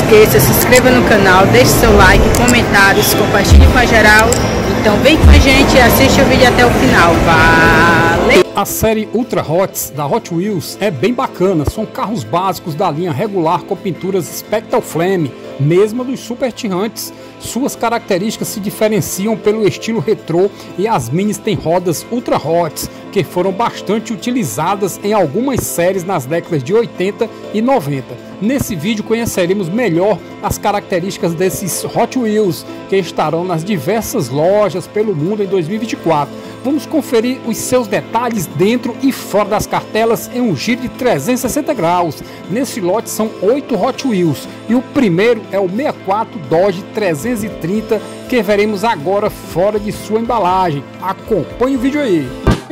esqueça, se inscreva no canal, deixe seu like, comentários, compartilhe com a geral. Então vem com a gente e assiste o vídeo até o final. Valeu! A série Ultra Hots da Hot Wheels é bem bacana, são carros básicos da linha regular com pinturas Spectral Flame, mesma dos Super Tirantes. Suas características se diferenciam pelo estilo retrô e as minis têm rodas Ultra Hots, que foram bastante utilizadas em algumas séries nas décadas de 80 e 90. Nesse vídeo conheceremos melhor as características desses Hot Wheels, que estarão nas diversas lojas pelo mundo em 2024. Vamos conferir os seus detalhes dentro e fora das cartelas em um giro de 360 graus. Nesse lote são 8 Hot Wheels e o primeiro é o 64 Dodge 330, que veremos agora fora de sua embalagem. Acompanhe o vídeo aí.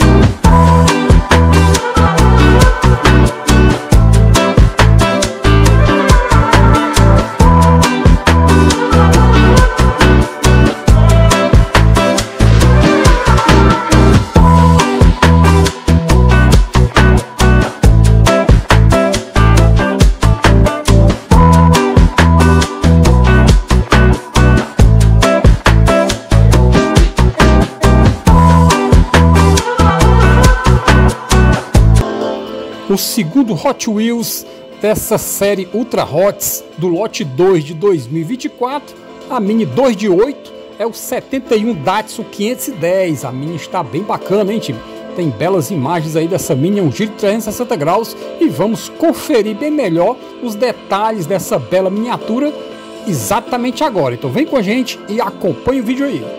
O segundo Hot Wheels dessa série Ultra Hots do lote 2 de 2024, a Mini 2 de 8, é o 71 Datsun 510. A Mini está bem bacana, hein, time? Tem belas imagens aí dessa Mini, é um giro de 360 graus e vamos conferir bem melhor os detalhes dessa bela miniatura exatamente agora. Então vem com a gente e acompanhe o vídeo aí.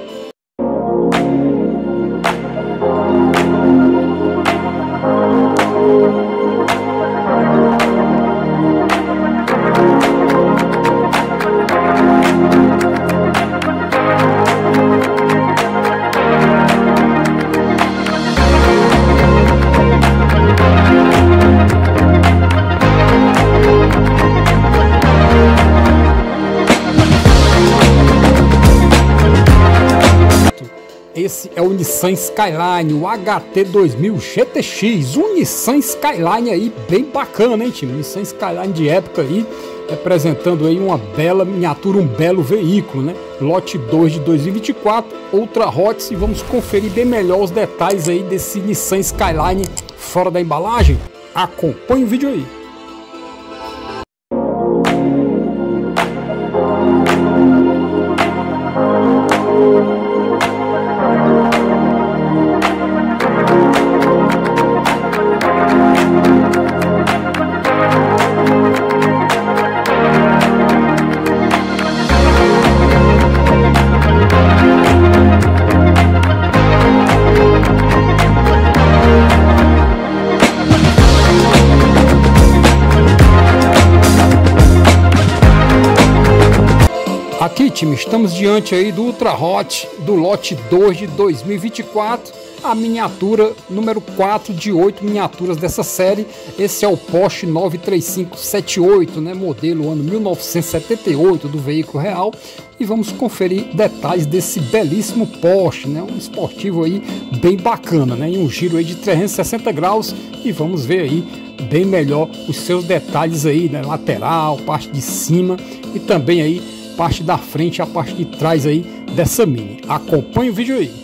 Esse é o Nissan Skyline, o HT2000 GTX, um Nissan Skyline aí bem bacana, hein, time? Nissan Skyline de época aí, representando aí uma bela miniatura, um belo veículo, né? Lote 2 de 2024, Ultra Hots, e vamos conferir bem melhor os detalhes aí desse Nissan Skyline fora da embalagem. Acompanhe o vídeo aí. Aqui, time, estamos diante aí do Ultra Hot do lote 2 de 2024, a miniatura número 4 de 8 miniaturas dessa série. Esse é o Porsche 93578, né, modelo ano 1978 do veículo real, e vamos conferir detalhes desse belíssimo Porsche, né, um esportivo aí bem bacana, né, em um giro aí de 360 graus, e vamos ver aí bem melhor os seus detalhes aí, né, lateral, parte de cima e também aí parte da frente e a parte de trás aí dessa Mini. Acompanhe o vídeo aí.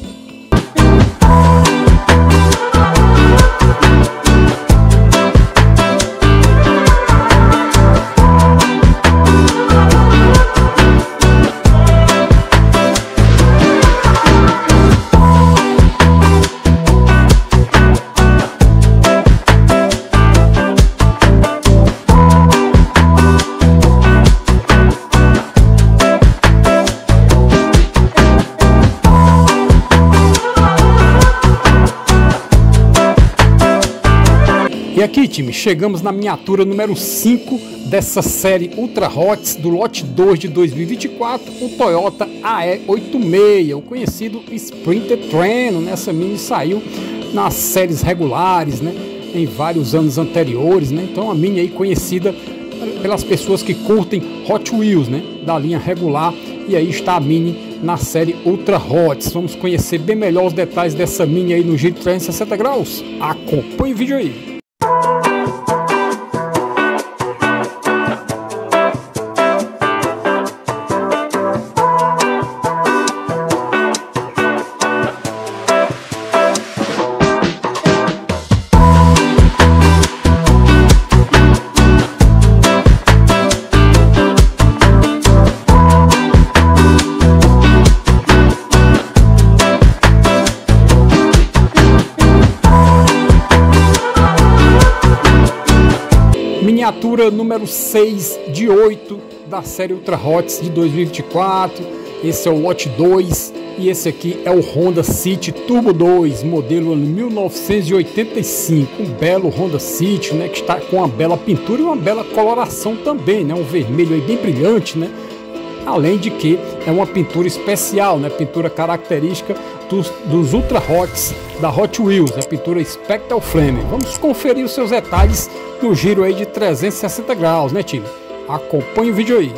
E aqui, time, chegamos na miniatura número 5 dessa série Ultra Hots do lote 2 de 2024, o Toyota AE86, o conhecido Sprinter Treno. Nessa Mini saiu nas séries regulares, né, em vários anos anteriores, né? Então a Mini aí conhecida pelas pessoas que curtem Hot Wheels, né, da linha regular, e aí está a Mini na série Ultra Hots. Vamos conhecer bem melhor os detalhes dessa Mini aí no giro de 360 graus. Acompanhe o vídeo aí. miniatura número 6 de 8 da série Ultra Hots de 2024. Esse é o lote 2 e esse aqui é o Honda City Turbo 2, modelo ano 1985. Um belo Honda City, né, que está com uma bela pintura e uma bela coloração também, né, um vermelho aí bem brilhante, né? Além de que é uma pintura especial, né, pintura característica dos Ultra Hots da Hot Wheels, a pintura Spectral Flame. Vamos conferir os seus detalhes no giro aí de 360 graus, né, time? Acompanhe o vídeo aí.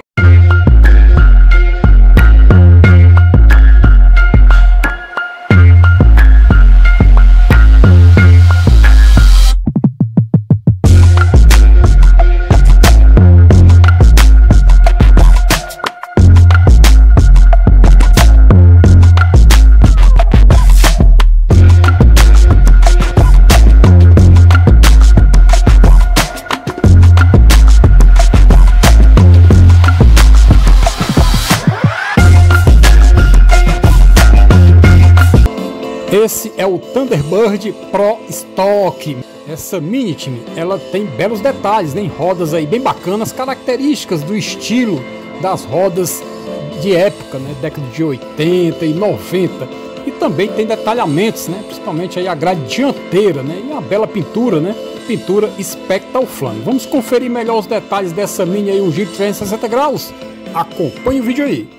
Esse é o Thunderbird Pro Stock. Essa Mini, time, ela tem belos detalhes, né? Rodas aí bem bacanas, características do estilo das rodas de época, né? Década de 80 e 90. E também tem detalhamentos, né? Principalmente aí a grade dianteira, né? E uma bela pintura, né? Pintura Spectral Flame. Vamos conferir melhor os detalhes dessa Mini aí, um giro de 360 graus? Acompanhe o vídeo aí.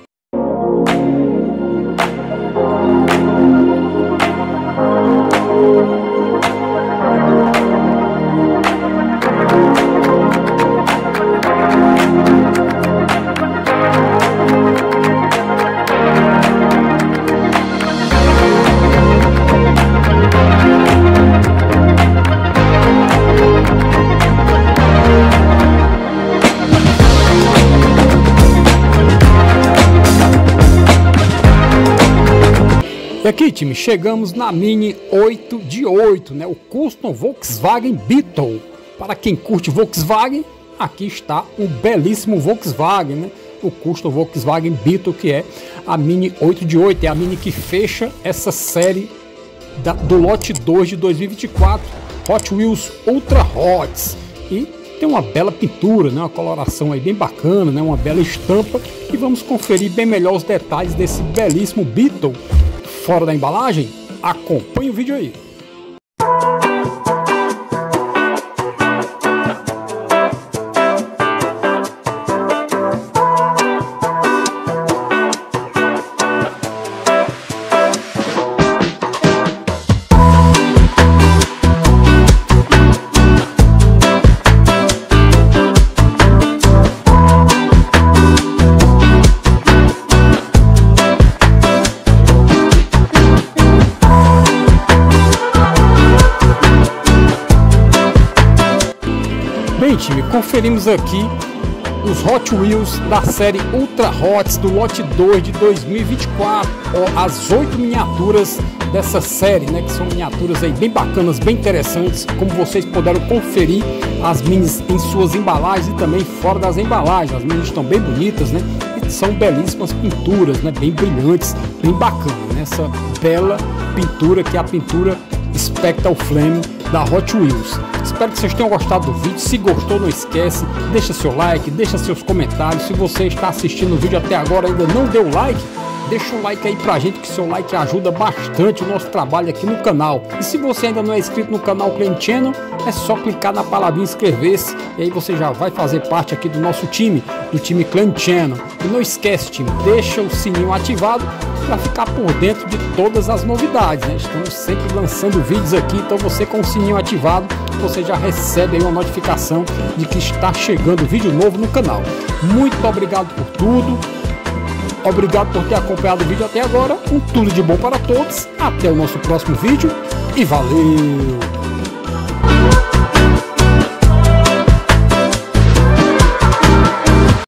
E aqui, time, chegamos na Mini 8 de 8, né? O Custom Volkswagen Beetle. Para quem curte Volkswagen, aqui está um belíssimo Volkswagen, né? O Custom Volkswagen Beetle, que é a Mini 8 de 8. É a Mini que fecha essa série do lote 2 de 2024, Hot Wheels Ultra Hots. E tem uma bela pintura, né? Uma coloração aí bem bacana, né? Uma bela estampa. E vamos conferir bem melhor os detalhes desse belíssimo Beetle. Fora da embalagem, acompanhe o vídeo aí. Bem, time, conferimos aqui os Hot Wheels da série Ultra Hots do lote 2 de 2024, as 8 miniaturas dessa série, né, que são miniaturas aí bem bacanas, bem interessantes, como vocês puderam conferir as minis em suas embalagens e também fora das embalagens. As minis estão bem bonitas, né, e são belíssimas pinturas, né, bem brilhantes, bem bacanas, né, essa bela pintura que é a pintura Spectral Flame da Hot Wheels. Espero que vocês tenham gostado do vídeo. Se gostou, não esquece, deixa seu like, deixa seus comentários. Se você está assistindo o vídeo até agora e ainda não deu like, deixa um like aí pra gente, que seu like ajuda bastante o nosso trabalho aqui no canal. E se você ainda não é inscrito no canal Clan Channel, é só clicar na palavrinha inscrever-se e aí você já vai fazer parte aqui do nosso time, do time Clan Channel. E não esquece, time, deixa o sininho ativado para ficar por dentro de todas as novidades, né? Estamos sempre lançando vídeos aqui, então você com o sininho ativado, você já recebe aí uma notificação de que está chegando vídeo novo no canal. Muito obrigado por tudo. Obrigado por ter acompanhado o vídeo até agora. Um tudo de bom para todos. Até o nosso próximo vídeo e valeu!